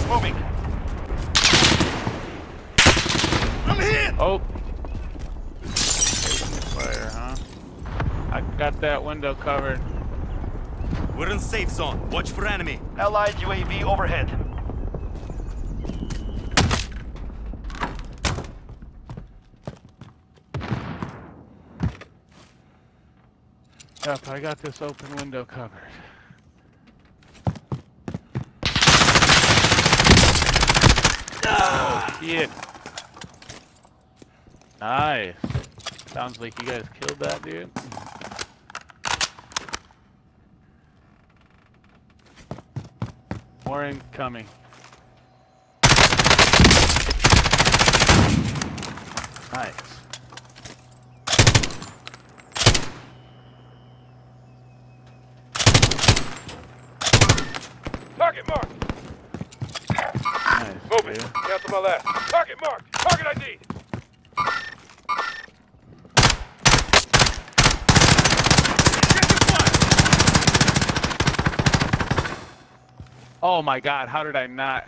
moving. I'm hit! Oh. Fire, huh? I got that window covered. We're in safe zone. Watch for enemy. Allied UAV overhead. Yep, I got this open window covered. Oh, shit. Nice. Sounds like you guys killed that dude. More incoming. Nice. Target marked. Nice. Moving. Dude. Cancel my last. Target marked. Target ID. Oh my god, how did I not?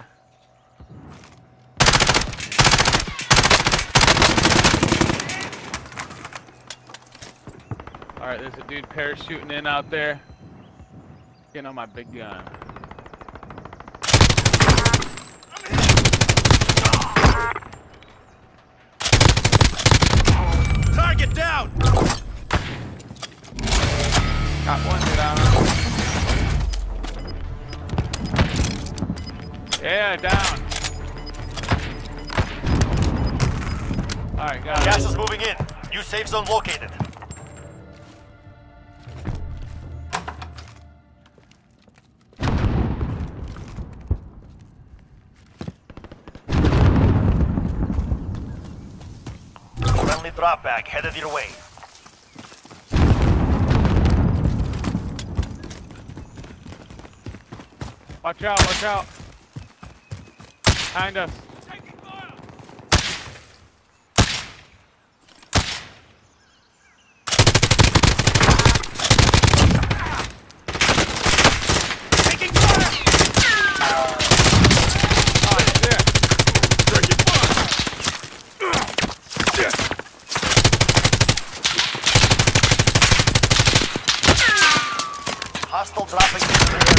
Alright, there's a dude parachuting in out there. Getting on my big gun. Target down! Got one hit on him. Yeah, down. Alright, got it. Gas is moving in. New safe zone located. Friendly drop bag headed your way. Watch out, watch out. Behind us. Taking fire. Taking fire! Oh, shit. Taking fire! Hostile dropping.